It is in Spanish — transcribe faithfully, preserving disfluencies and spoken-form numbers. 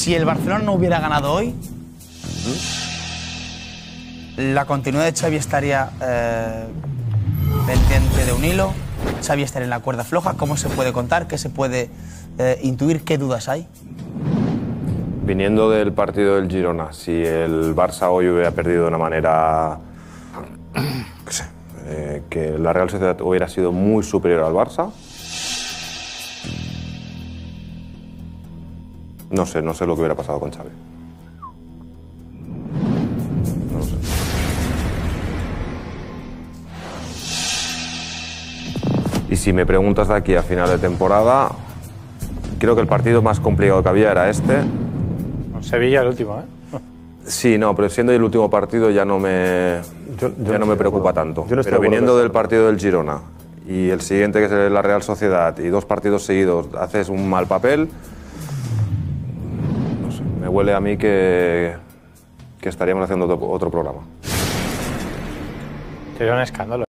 Si el Barcelona no hubiera ganado hoy, la continuidad de Xavi estaría eh, pendiente de un hilo. Xavi estaría en la cuerda floja. ¿Cómo se puede contar? ¿Qué se puede eh, intuir? ¿Qué dudas hay? Viniendo del partido del Girona, si el Barça hoy hubiera perdido de una manera qué sé, eh, que la Real Sociedad hubiera sido muy superior al Barça, no sé, no sé lo que hubiera pasado con Xavi. No lo sé. Y si me preguntas de aquí a final de temporada, creo que el partido más complicado que había era este. Sevilla el último, ¿eh? Sí, no, pero siendo el último partido ya no me, Yo- yo ya no no me estoy de preocupa acuerdo. tanto. Yo no estoy Pero de acuerdo viniendo con del eso. partido del Girona y el siguiente que es la Real Sociedad y dos partidos seguidos haces un mal papel, no sé, me huele a mí que, que estaríamos haciendo otro, otro programa. Sería un escándalo.